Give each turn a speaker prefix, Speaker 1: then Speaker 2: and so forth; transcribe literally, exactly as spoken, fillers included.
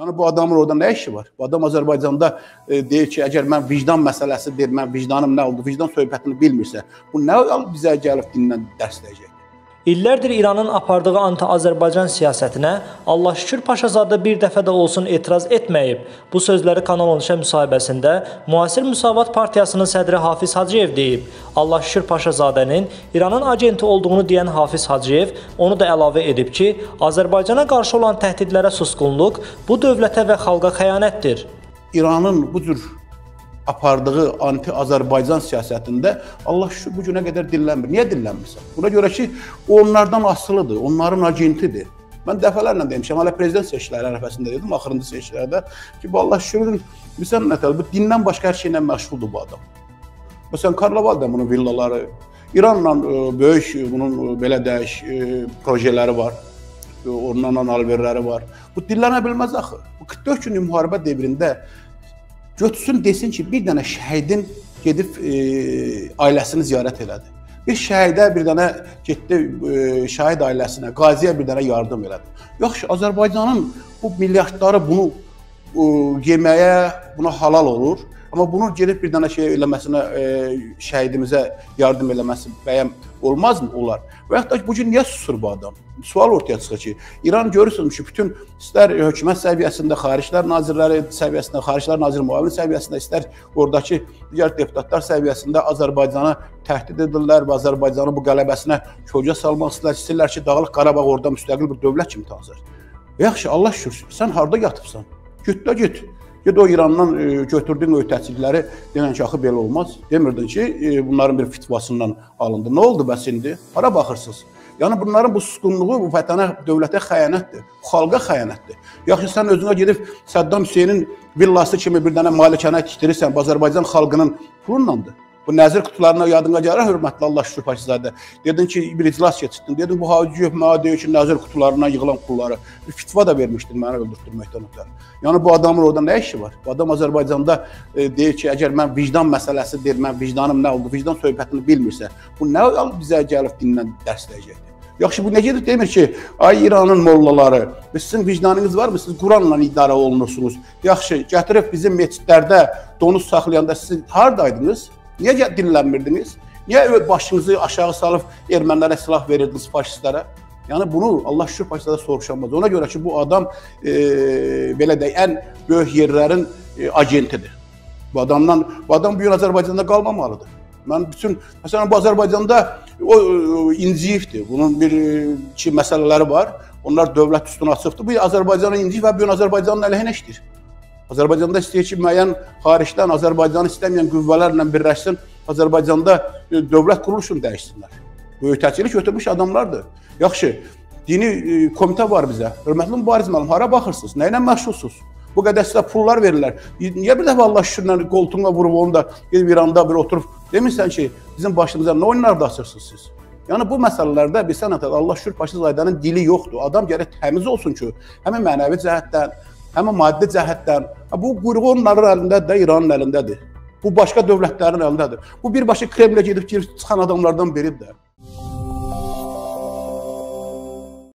Speaker 1: Yəni bu adamın orada nə işi var? Bu adam Azərbaycanda e, deyir ki, əgər mən vicdan məsələsidir, mən vicdanım nə oldu, vicdan söhbətini bilmirsə, bu nə bizə gəlib dindən dərsləyəcək?
Speaker 2: İllərdir İranın apardığı anti-Azərbaycan siyasətinə Allah şükür Paşazadə bir dəfə də olsun etiraz etməyib. Bu sözləri Kanal on üçə müsahibəsində Müasir Müsavat Partiyasının sədri Hafiz Hacıyev deyib. Allah şükür Paşazadənin İranın agenti olduğunu deyən Hafiz Hacıyev onu da əlavə edib ki, Azərbaycana qarşı olan təhdidlərə susqunluq bu dövlətə və xalqa xəyanətdir.
Speaker 1: İranın bu cür apardığı anti-Azərbaycan siyasətində Allah şükür bu günə qədər dinlənmir. Niyə dinlənmirsən? Buna görə ki, onlardan asılıdır, onların agentidir. Mən dəfələrlə demişəm, hələ prezident seçkiləri ərəfəsində dedim, axırıncı seçkilərdə ki, bu Allah şükürün, bilsən nə tələb, bu dindən başqa hər şeylə məşğuldur bu adam. Məsələn, Karnavalda bunun villaları, İranla böyük bunun belə dəyiş projeləri var, onlarla alverləri var. Bu dinlənə bilməz axı. Bu qırx dörd günlük müharibə devrində götürsün desin ki, bir dənə şəhidin gedib e, ailəsini ziyarət elədi. Bir şəhidə bir dənə getdi e, şəhid ailəsinə, qaziyə bir dənə yardım elədi. Yaxşı, Azərbaycanın bu milyardları bunu e, yeməyə, buna halal olur. Amma bunu gedib bir dənə şey eləməsinə, e, şəhidimizə yardım eləməsi bəyəm olmazmı? Olar. Və yaxud da ki, bugün niyə susur bu adam? Sual ortaya çıxır ki, İran görürsünüz ki, bütün istər hökumət səviyyəsində, xariclər nazirləri səviyyəsində, xariclər naziri müavini səviyyəsində, istər oradakı digər deputatlar səviyyəsində Azərbaycanı təhdid edirlər və Azərbaycanı bu qələbəsinə kölgə salmaq istəyirlər, istəyirlər ki, Dağlıq Qarabağ orada müstəqil bir dövlət kimi tanısın. Yaxşı, Allah şükür, sən harda yatıbsan? Git də git. Gid o İrandan e, götürdüyün öhdəçilikləri denən ki, axı belə olmaz. Demirdin ki, e, bunların bir fitvasından alındı. Nə oldu bəs indi? Hara baxırsınız? Yəni bunların bu susqunluğu bu vətənə, dövlətə xəyanətdir, bu xalqa xəyanətdir. Yaxşı, sən özünə gedib Səddam Hüseynin villası kimi bir dənə malikanə tikdirirsən, Azərbaycan xalqının pulundandır. Bu nəzir qutularına yadına gəlir, hörmətli Allah şükür Paşazadə. Dedin ki, bir iclas keçirdin. Dedin, bu Hacıyev mənə deyir ki, nəzir qutularına yığılan pulları. Bir fitva da vermişdin mənə öldürtməkdən ötürü. Yəni bu adamın orada nə işi var? Bu adam Azərbaycanda e, deyir ki, əgər mən vicdan məsələsidir, mən vicdanım nə oldu, vicdan söhbətini bilmirsə, bu nə bizə gəlib dindən dərsləyəcəkdir? Yaxşı, bu nə gedir? Demir ki, ay İranın mollaları, sizin vicdanınız varmı? Siz Quranla idarə olunursunuz. Yaxşı, gətirib bizim meçidlərdə donuz saxlayanda siz haradaydınız? Niyə dinlənmirdiniz? Niyə başınızı aşağı salıb ermənilərə silah verirdiniz, faşistlərə? Yəni bunu Allah şükür Paşazadə soruşamaz. Ona görə ki, bu adam e, belə deyək, ən böyük yerlərin e, agentidir. Bu adamdan, bu adam bu gün Azərbaycanda qalmamalıdır. Mən bütün, məsələn, bu Azərbaycanda o e, inciyibdir. Bunun bir iki məsələləri var. Onlar dövlət üstünə açıbdır. Bu Azərbaycanın inciyib və bu gün Azərbaycanın əleyhinə işdir. Azərbaycanda istəyir ki, müəyyən xaricdən Azərbaycanı istəməyən qüvvələrlə birləşsin, Azərbaycanda e, dövlət quruluşunu dəyişsinlər. Öhdəçilik götürmüş adamlardır. Yaxşı, dini e, komitə var bizə. Hörmətli mübariz müəllim, hara baxırsınız? Nə ilə məşğulsuz? Bu qədər sizə pullar verirlər. Niyə bir dəfə Allah şükürlə qoltuğuna vurub onu da gedib İranda bir oturub demirsən ki, bizim başımıza nə oyunlarda açırsınız siz? Yəni bu məsələlərdə bilsən Allah şükür Paşazadənin dili yoxdur. Adam gərək təmiz olsun ki, həmin mənəvi cəhətdən, həmin maddi cəhətdən, bu quyruğu onların əlindədir də, İranın əlindədir. Bu başqa dövlətlərin əlindədir. Bu birbaşa Kremlə gedib çıxan adamlardan biridir də.